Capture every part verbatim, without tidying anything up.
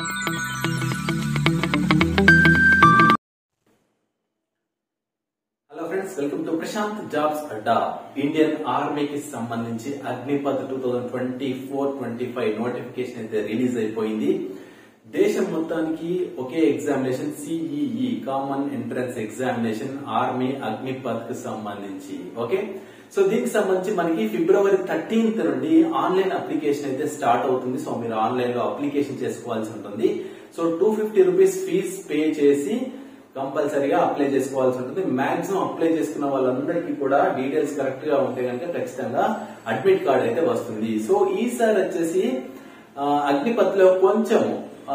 Hello friends, welcome to Prashant jobs Adda. Indian ఆర్మీకి సంబంధించి Agnipath two thousand twenty four twenty five notification అయితే release అయిపోయింది. దేశం మొత్తానికి ఒకే examination CEE common entrance examination army Agnipath కు సంబంధించి. ఓకే, సో దీనికి సంబంధించి మనకి ఫిబ్రవరి థర్టీన్త్ నుండి ఆన్లైన్ అప్లికేషన్ అయితే స్టార్ట్ అవుతుంది. సో మీరు ఆన్లైన్ లో అప్లికేషన్ చేసుకోవాల్సి ఉంటుంది. So two fifty rupees fees pay చేసి కంపల్సరీగా అప్లై చేసుకోవాల్సి ఉంటుంది. మాక్సిమం అప్లై చేసుకున్న వాళ్ళందరికీ కూడా డీటెయిల్స్ కరెక్ట్ గా ఉంటే కనుక ఖచ్చితంగా అడ్మిట్ కార్డ్ అయితే వస్తుంది. సో ఈసారి వచ్చేసి అగ్నిపథ్ లో కొంచెం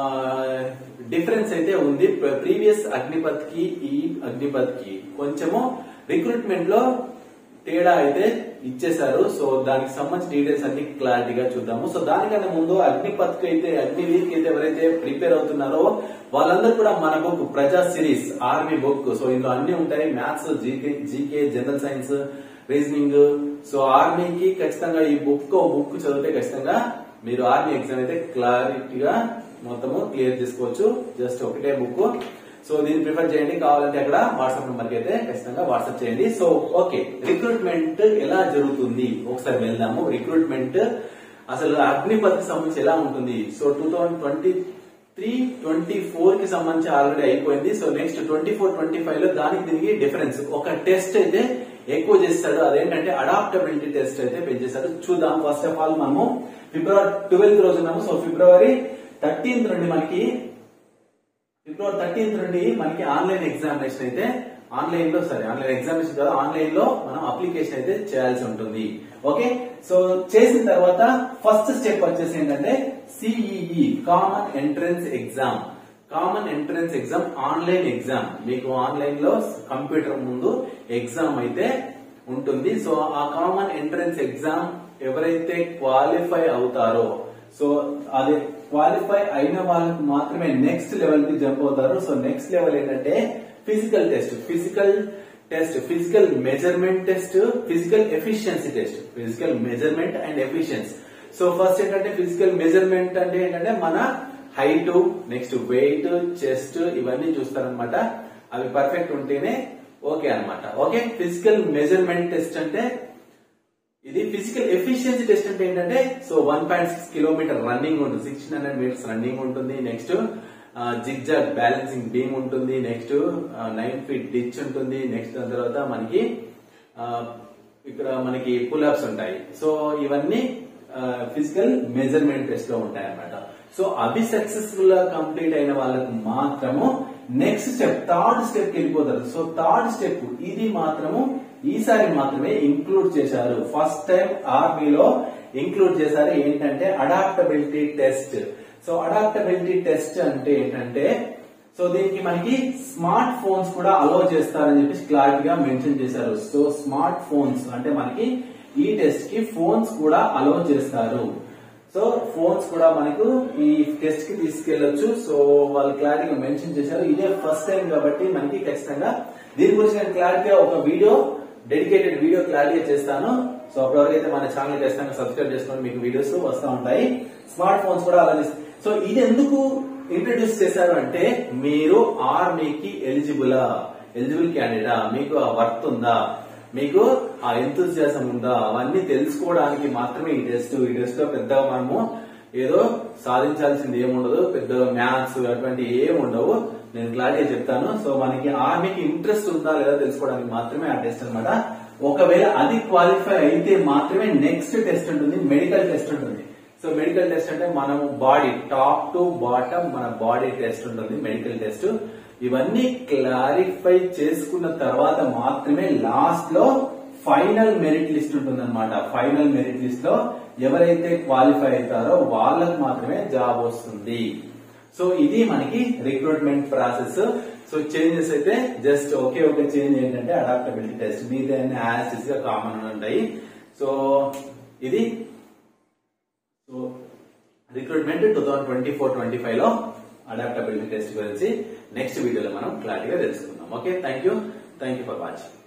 డిఫరెన్స్ అయితే ఉంది. ప్రీవియస్ అగ్నిపథ్ కి ఈ అగ్నిపథ్ కి కొంచెము రిక్రూట్మెంట్ లో తేడా అయితే ఇచ్చేశారు. సో దానికి సంబంధించిన డీటెయిల్స్ అన్ని క్లారిటీగా చూద్దాము. సో దానికన్నా ముందు అగ్నిపథ్ కి అయితే అగ్నివీర్ కి అయితే ఎవరైతే ప్రిపేర్ అవుతున్నారో వాళ్ళందరూ కూడా మన బుక్ ప్రజా సిరీస్ ఆర్మీ బుక్. సో ఇందులో అన్ని ఉంటాయి, maths, GK GK general science, reasoning. So ఆర్మీకి ఖచ్చితంగా ఈ బుక్ బుక్ చదివితే ఖచ్చితంగా మీరు ఆర్మీ ఎగ్జామ్ అయితే క్లారిటీగా మొత్తము క్లియర్ చేసుకోవచ్చు. జస్ట్ ఒకటే బుక్. సో దీన్ని ప్రిఫర్ చేయండి. కావాలంటే అక్కడ వాట్సాప్ నెంబర్ కి అయితే ఖచ్చితంగా వాట్సాప్ చేయండి. సో ఓకే, రిక్రూట్మెంట్ ఎలా జరుగుతుంది ఒకసారి వెళ్దాము. రిక్రూట్మెంట్ అసలు అగ్నిపథ్ కి సంబంధించి ఎలా ఉంటుంది. So two thousand twenty three twenty four కి సంబంధించి ఆల్రెడీ అయిపోయింది. So next twenty four twenty five లో దానికి దీనికి డిఫరెన్స్ ఒక టెస్ట్ అయితే ఎక్కువ చేస్తాడు. అదేంటంటే అడాప్టబిలిటీ టెస్ట్ అయితే పెంచేస్తాడు. చూద్దాం. ఫస్ట్ ఆఫ్ ఆల్ మనము ఫిబ్రవరి ట్వెల్త్ రోజు ఉన్నాము. సో ఫిబ్రవరి థర్టీన్త్ నుండి మనకి ఫిబ్రవరి థర్టీన్త్ నుండి మనకి ఆన్లైన్ ఎగ్జామినేషన్ అయితే ఆన్లైన్ లో సరే ఆన్లైన్ ఎగ్జామినేషన్ కదా ఆన్లైన్ లో మనం అప్లికేషన్ అయితే చేయాల్సి ఉంటుంది. ఓకే, సో చేసిన తర్వాత ఫస్ట్ స్టెప్ వచ్చేసి ఏంటంటే CEE common entrance exam. Common entrance exam online exam. మీకు ఆన్లైన్ లో కంప్యూటర్ ముందు ఎగ్జామ్ అయితే ఉంటుంది. సో ఆ కామన్ ఎంట్రన్స్ ఎగ్జామ్ ఎవరైతే క్వాలిఫై అవుతారో సో అది క్వాలిఫై అయిన వాళ్ళకి మాత్రమే నెక్స్ట్ లెవెల్ కి జంప్ అవుతారు. సో నెక్స్ట్ లెవెల్ ఏంటంటే physical test, physical test, physical measurement test, physical efficiency test, physical measurement and efficiency. So first ఏంటంటే ఫిజికల్ మెజర్మెంట్ అంటే ఏంటంటే మన హైట్, నెక్స్ట్ వెయిట్, చెస్ట్ ఇవన్నీ చూస్తారనమాట. అవి పర్ఫెక్ట్ ఉంటేనే ఓకే అనమాట. ఓకే, ఫిజికల్ మెజర్మెంట్ టెస్ట్ అంటే ఇది. ఫిజికల్ ఎఫిషియన్సీ టెస్ట్ అంటే ఏంటంటే so one point six kilometre running ఉంటుంది, సిక్స్టీన్ హండ్రెడ్ మీటర్స్ రన్నింగ్ ఉంటుంది. నెక్స్ట్ జిగ్జాగ్ బ్యాలెన్సింగ్ బీమ్ ఉంటుంది. నెక్స్ట్ నైన్ ఫీట్ డిచ్ ఉంటుంది. నెక్స్ట్ దాని తర్వాత మనకి ఇక్కడ మనకి పుల్అప్స్ ఉంటాయి. సో ఇవన్నీ ఫిజికల్ మెజర్మెంట్ టెస్ట్ లో ఉంటాయి అన్నమాట. సో అవి సక్సెస్ఫుల్ గా కంప్లీట్ అయిన వాళ్ళకు మాత్రము నెక్స్ట్ స్టెప్ థర్డ్ స్టెప్ వెళ్ళిపోతారు. సో థర్డ్ స్టెప్ ఇది మాత్రము ఈసారి మాత్రమే ఇంక్లూడ్ చేశారు. ఫస్ట్ టైం ఆర్మీలో ఇంక్లూడ్ చేశారు. ఏంటంటే adaptability test. So adaptability test అంటే ఏంటంటే సో దీనికి మనకి స్మార్ట్ ఫోన్స్ కూడా అలో చేస్తారని చెప్పేసి క్లారిటీగా మెన్షన్ చేశారు. సో స్మార్ట్ ఫోన్స్ అంటే మనకి ఈ టెస్ట్ కి ఫోన్స్ కూడా అలో చేస్తారు. సో ఫోన్స్ కూడా మనకు ఈ టెస్ట్ కి తీసుకెళ్లొచ్చు. సో వాళ్ళు క్లారిటీగా మెన్షన్ చేశారు. ఇదే ఫస్ట్ టైం కాబట్టి మనకి ఖచ్చితంగా దీని గురించి నేను క్లారిటీగా ఒక వీడియో డెడికేటెడ్ వీడియో క్లారిటీగా చేస్తాను. సో అప్పటివరకైతే మన ఛానల్ ఖచ్చితంగా సబ్స్క్రైబ్ చేసుకుని మీకు వీడియోస్ వస్తూ ఉంటాయి. స్మార్ట్ ఫోన్స్ కూడా అలా చేస్తారు. సో ఇది ఎందుకు ఇంట్రడ్యూస్ చేశారు అంటే మీరు ఆర్మీకి ఎలిజిబులా, ఎలిజిబుల్ క్యాండిడేటా, మీకు ఆ వర్త్ ఉందా, మీకు ఆ ఎంతూజియాజం ఉందా, అవన్నీ తెలుసుకోవడానికి మాత్రమే ఈ టెస్ట్. ఈ టెస్ట్ లో పెద్దగా మనము ఏదో సాధించాల్సింది ఏముండదు, పెద్ద మ్యాథ్స్ అటువంటి ఏమి ఉండవు. నేను క్లారిటీగా చెప్తాను. సో మనకి ఆర్మీకి ఇంట్రెస్ట్ ఉందా లేదా తెలుసుకోవడానికి మాత్రమే ఆ టెస్ట్ అనమాట. ఒకవేళ అది క్వాలిఫై అయితే మాత్రమే నెక్స్ట్ టెస్ట్ ఉంటుంది, మెడికల్ టెస్ట్ ఉంటుంది. సో మెడికల్ టెస్ట్ అంటే మనం బాడీ టాప్ టు బాటమ్ మన బాడీ టెస్ట్ ఉంటుంది, మెడికల్ టెస్ట్. ఇవన్నీ క్లారిఫై చేసుకున్న తర్వాత మాత్రమే లాస్ట్ లో ఫైనల్ మెరిట్ లిస్ట్ ఉంటుంది అనమాట. ఫైనల్ మెరిట్ లిస్ట్ లో ఎవరైతే క్వాలిఫై అవుతారో వాళ్ళకు మాత్రమే జాబ్ వస్తుంది. సో ఇది మనకి రిక్రూట్మెంట్ ప్రాసెస్. సో చేంజెస్ అయితే జస్ట్ ఒకే ఒక చేంజ్ ఏంటంటే అడాప్టబిలిటీ టెస్ట్, మీదే యాజ్ గా కామన్ ఉంటాయి. సో ఇది so recruitment two thousand twenty four twenty five లో అడాప్టబిలిటీ టెస్ట్ గురించి నెక్స్ట్ వీడియోలో మనం క్లారిటీగా తెలుసుకుందాం. Okay, thank you thank you for watching.